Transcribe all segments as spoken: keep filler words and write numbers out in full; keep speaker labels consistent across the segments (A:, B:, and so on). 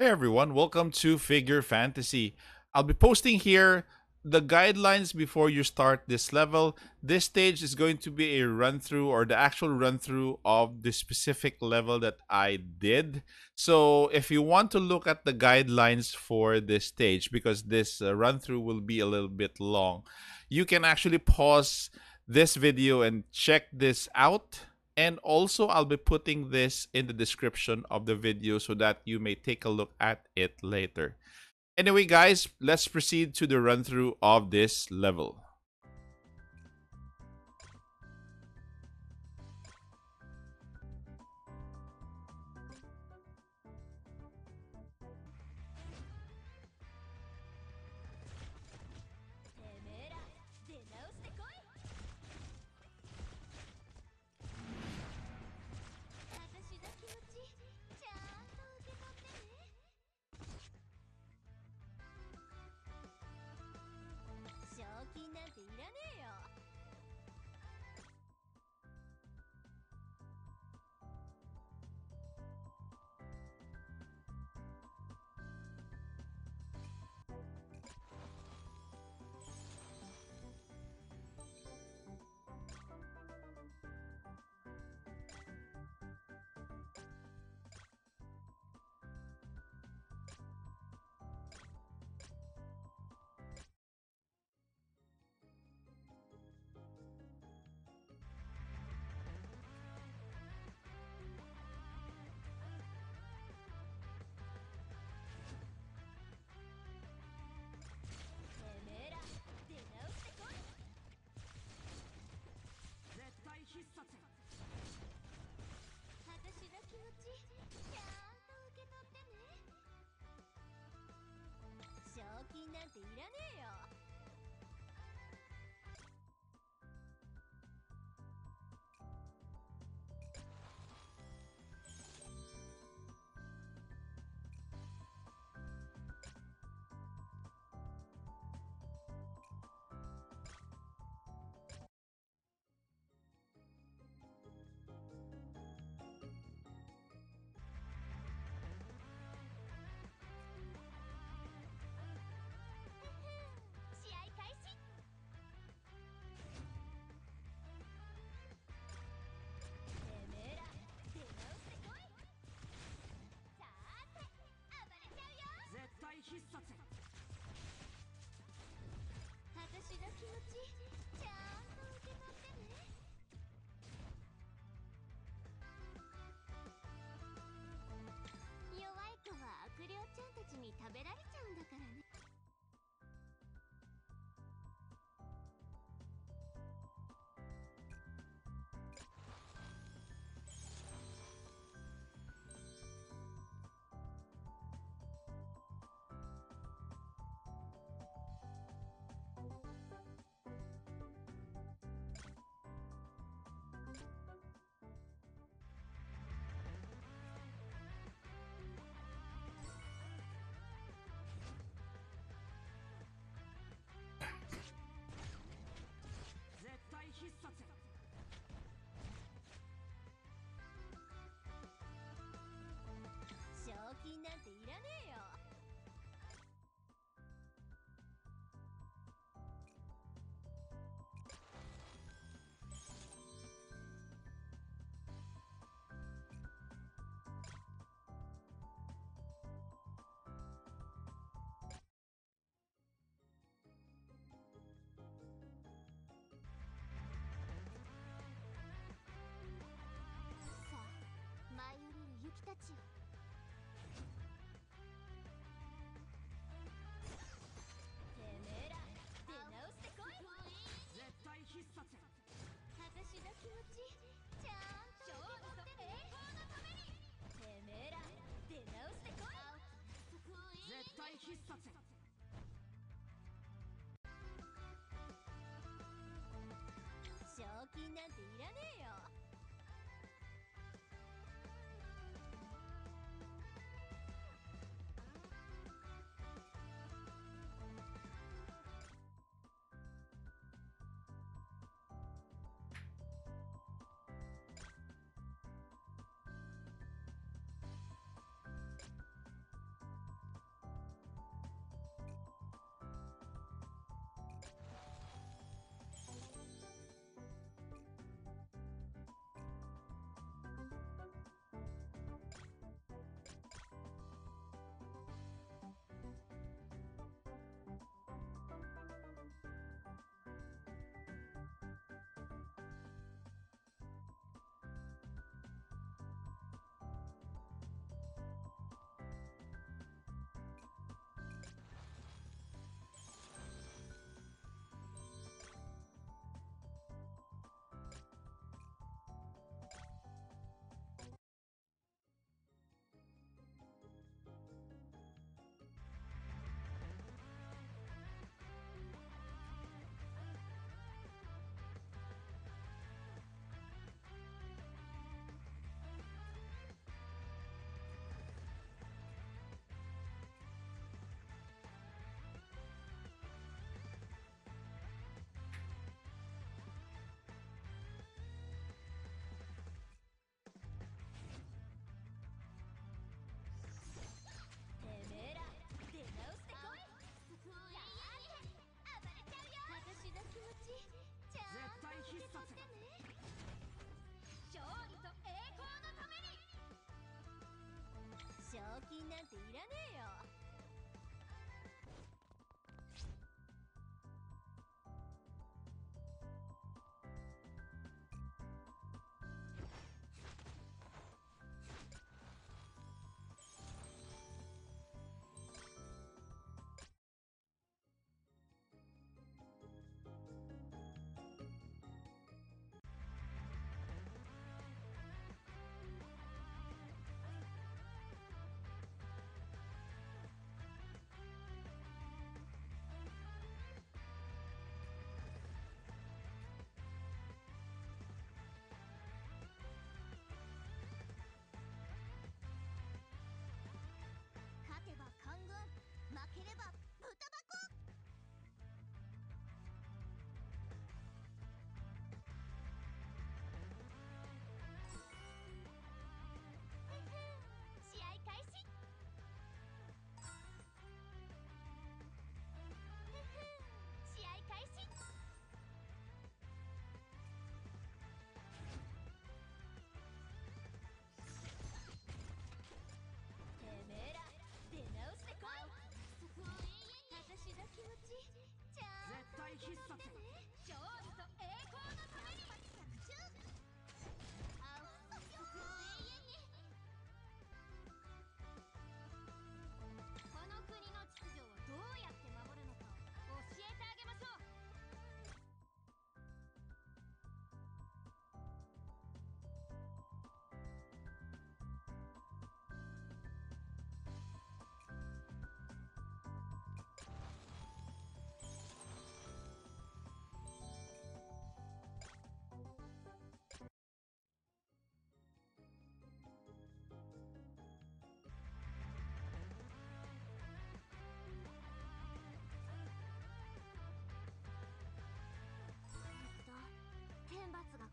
A: Hey everyone, welcome to Figure Fantasy. I'll be posting here the guidelines before you start this level. This stage is going to be a run through or the actual run through of the specific level that I did. So if you want to look at the guidelines for this stage, because this uh, run through will be a little bit long, you can actually pause this video and check this out, and also, I'll be putting this in the description of the video so that you may take a look at it later. Anyway, guys, let's proceed to the run through of this level.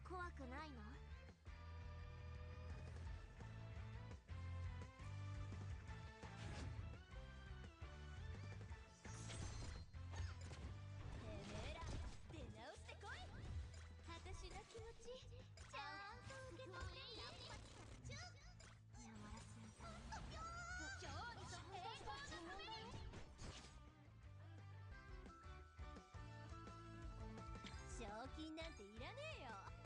B: 怖くないの？てめえら出直してこい。私の気持ちちゃんと受け取ってね。山田先輩、勝利と平行のために。賞金なんていらねえよ。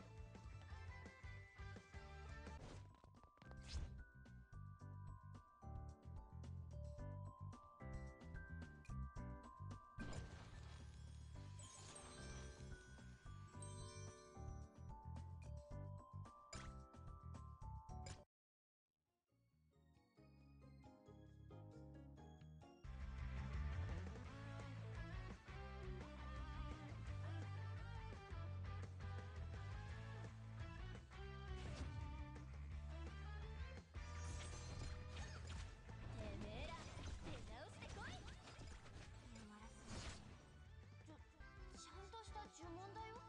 B: 呪文だよ。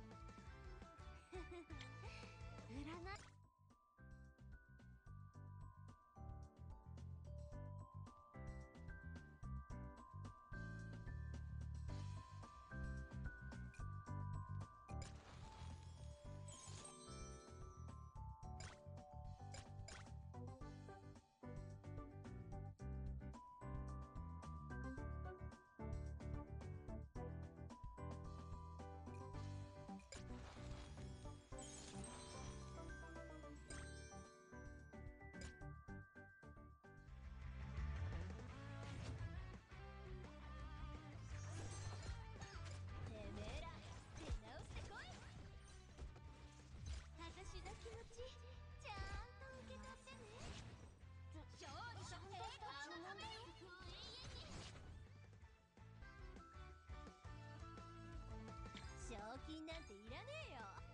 B: 占い。私の気持ちちゃんと受け取ってね。勝利と平行のために。賞金なんていらねえよ。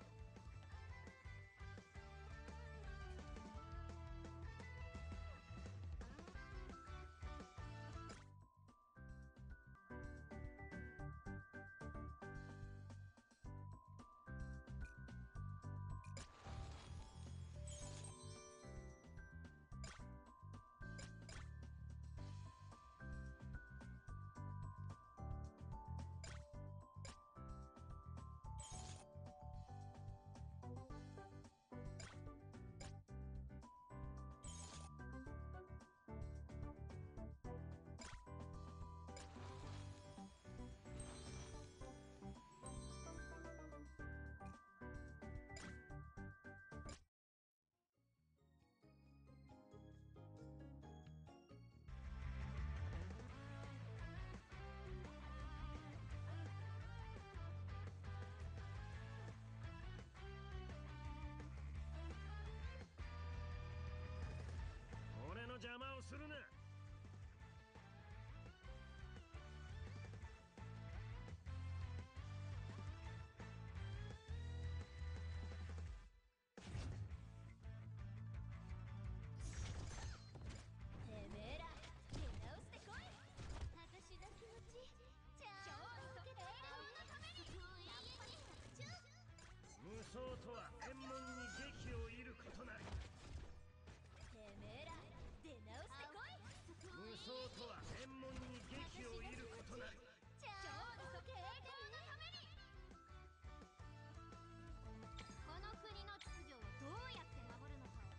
C: 俺の邪魔をするな。
B: てめえら出直してこい。私の気持ちちゃんと受け取ってね。
C: 無双とは円門に撃を射ることなり。
B: てめえら出直してこい。
C: 無双とは円門に撃を射ることなり。
B: ちゃんと受け取ってね。この国の秩序をどうやって守るのかを。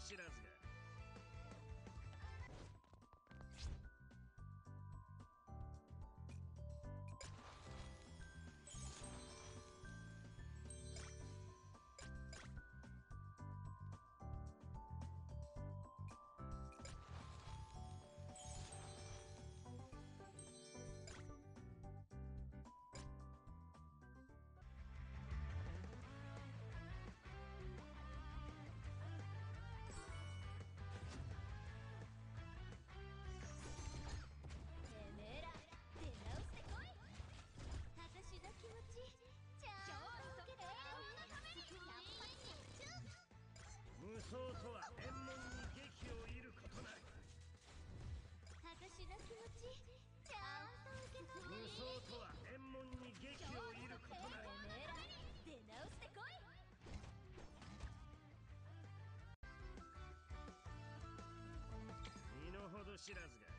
C: 知らずが。
B: てめえら出直してこい。私の気持ちちゃんと受け取って。やっぱり
C: 無双とは円門に劇を射ることなり。
B: 私の気持ちちゃんと受け取って。
C: 無双とは円門に劇を射ることなり。
B: てめえら出直してこい。
C: 身の程知らずが。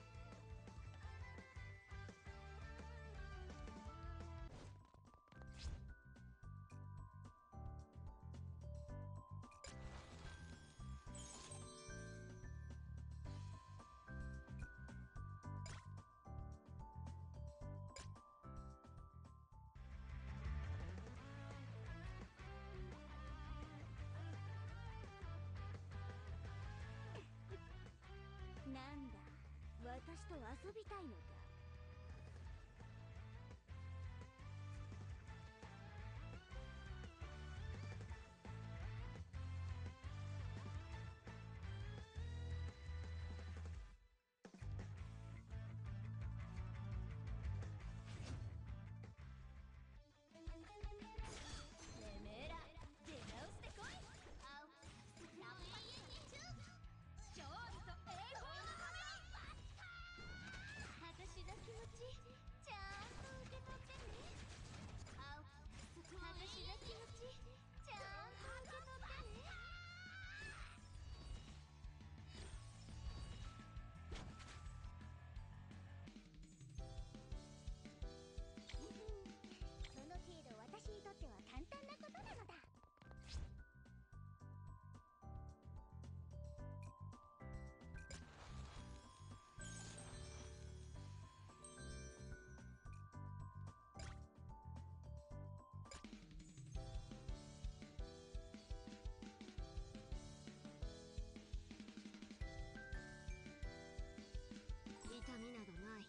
B: なんだ、私と遊びたいのか。てめえら出直してこい。あうやっぱり勝利と栄光のために。私の気持ちちゃんと受け取ってね。あう私の気持ちちゃんと受け取ってね。その程度私にとっては簡単なことなのだ。痛みなどない。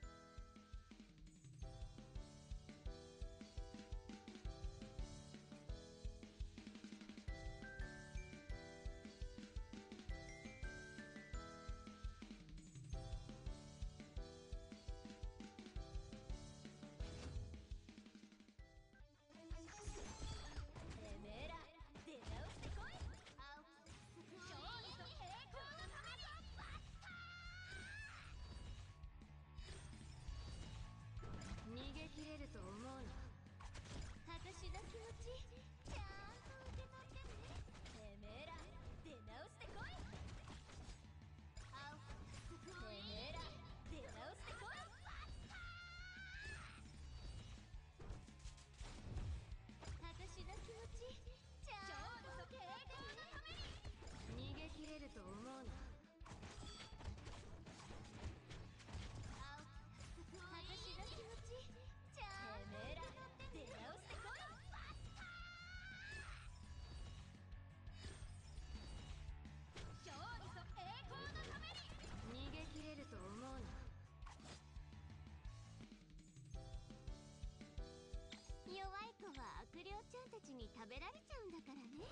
B: てめえら出直してこい。あう勝利と栄光のために。逃げ切れると思うな。私の気持ちちゃんと受け取ってね。てめえら出直してこい。あうてめえら出直してこい。私の気持ちちゃんと受け取ってね。逃げ切れると思うな。私の気持ちちゃんと受け取ってね。出直してこい。勝利と栄光のために。逃げ切れると思うな。弱い子は悪霊ちゃんたちに食べられちゃうんだからね。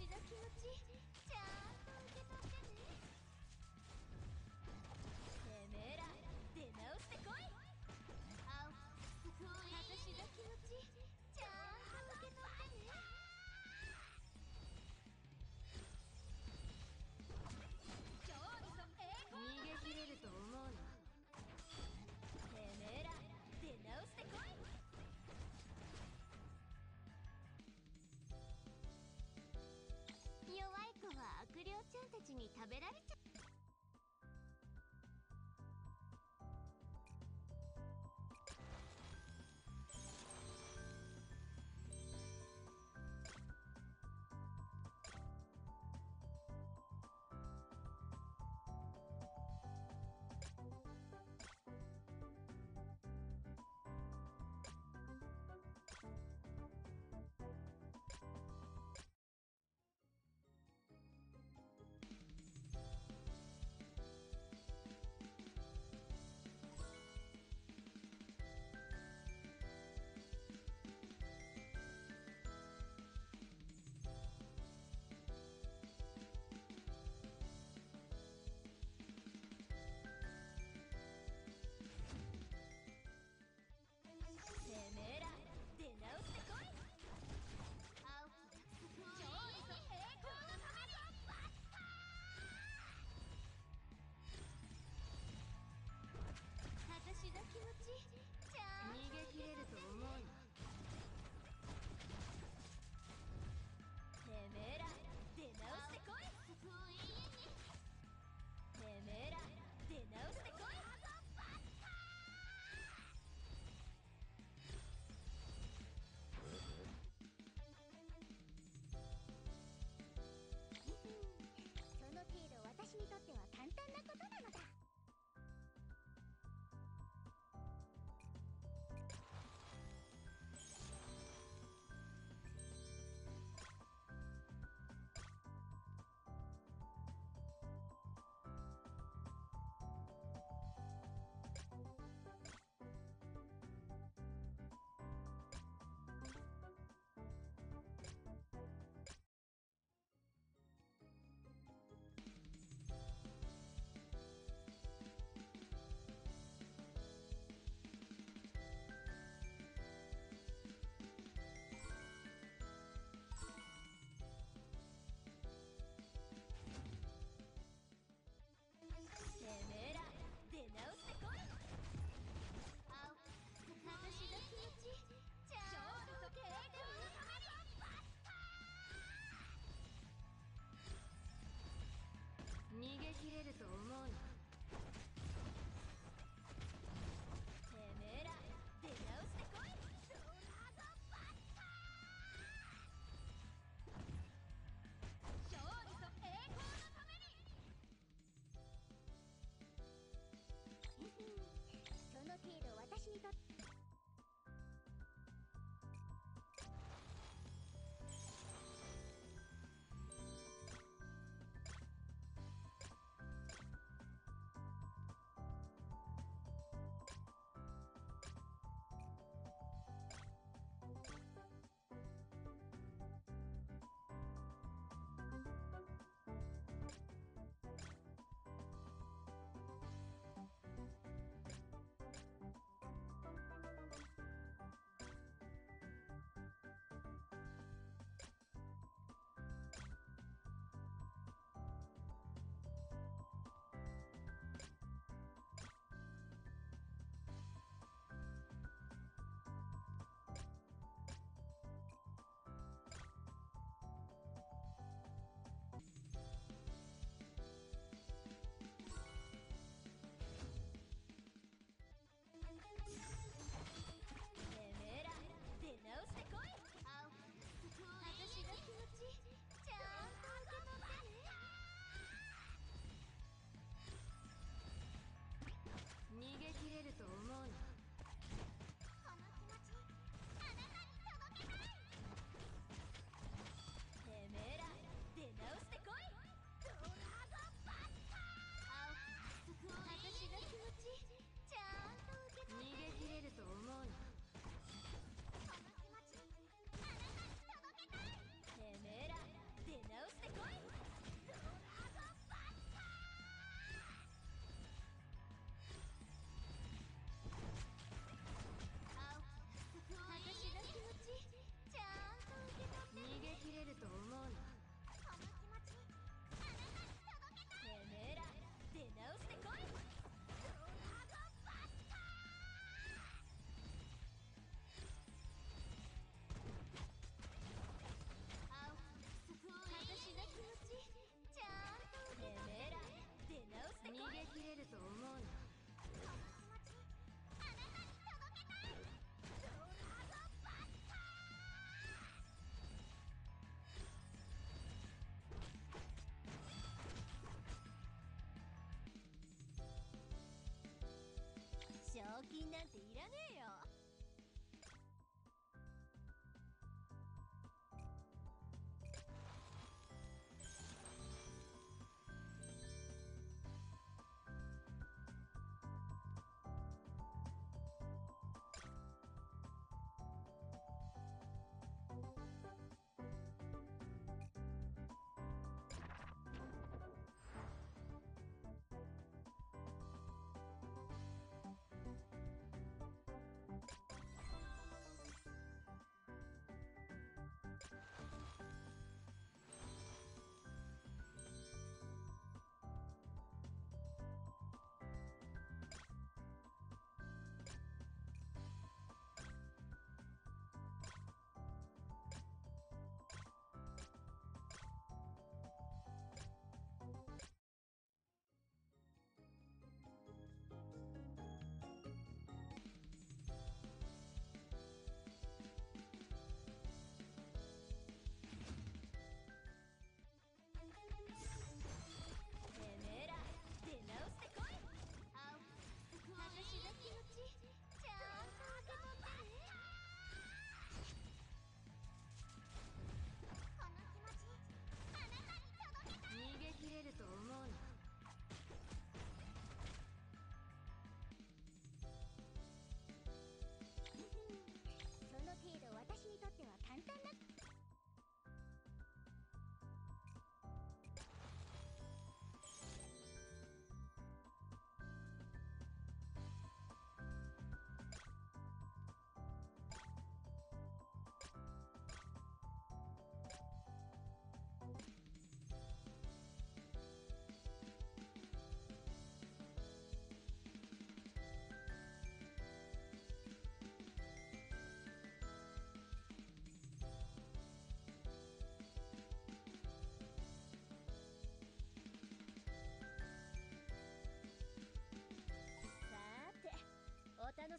B: 私の気持ちちゃんと受け取ってね。てめえら出直してこい。あ私の気持ちちゃんと受け取ってね。逃げ切れると思うな。てめえら出直してこい。弱い子は悪霊ちゃんたちに食べられちゃう。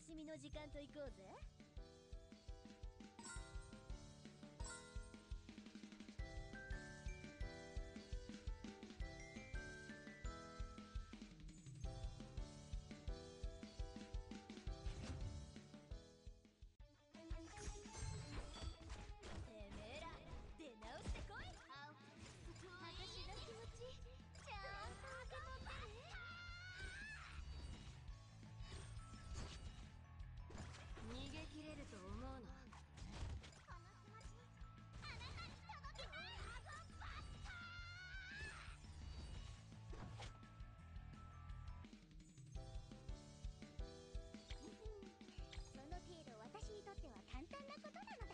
B: しみの時間と行こうぜ。てめえら出直してこい。私の気持ちちゃんと受け取ってね。逃げ切れると思うの？この気持ちあなたに届けたい。ドラゴンバスター。その程度私にとっては簡単なことなのだ。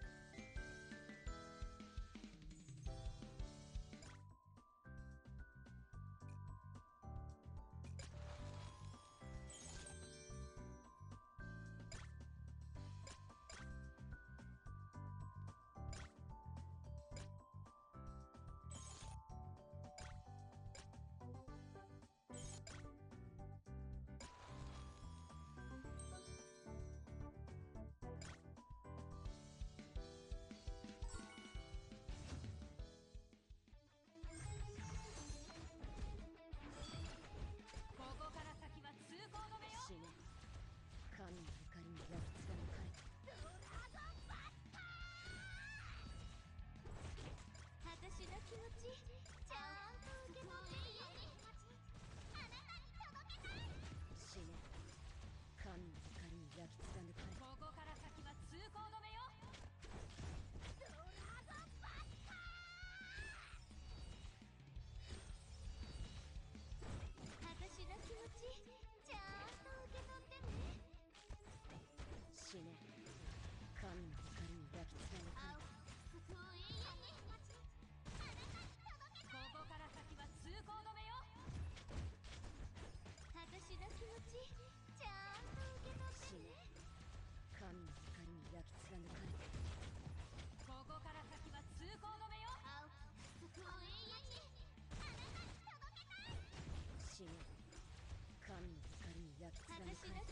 D: ここから先は通行止めよ。
B: 死ね。神の怒りに焼き付かぬ彼。ドラゴンバスター。私の気持ちちゃんと受け取ってね。あなたに届けたい。死ね。神の怒りに焼き付かぬ彼。
D: ここから先は通行止めよ。
B: ドラゴンバスター。私の気持ちちゃんと受け取ってね。死ね。神の怒りに焼き付かぬ彼。
D: ここから先は通行止めよ。
B: 私の気持ちちゃんと受け取って
E: 死ね。
B: ね。
E: 神の怒りに焼き付かぬ彼。
D: ここから先は通行止めよ。
E: 死ね。神の怒りに焼き付かぬ
B: 私の
E: 彼。